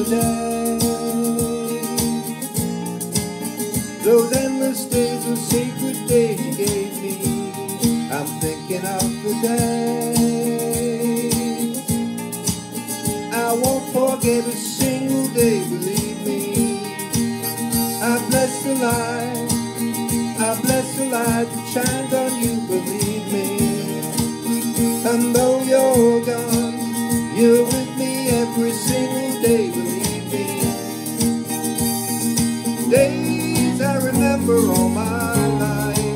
the day. Those endless days were sacred days you gave me. I'm thinking of the day. I won't forget a single day, believe me. I bless the light, I bless the light that shines on you, believe me. And though you're gone, you're with me every single day, believe me. Days I remember all my life,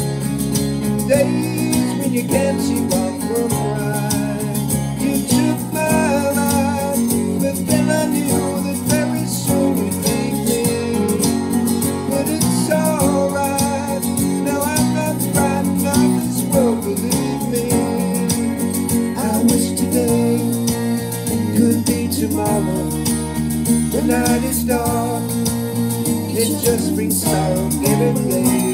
days when you can't see wrong from right. You took my life, but then I knew that very soon you'd leave me. But it's alright, now I'm not frightened of this world, believe me. I wish today could be tomorrow. The night is dark, it just brings sorrow, give it away.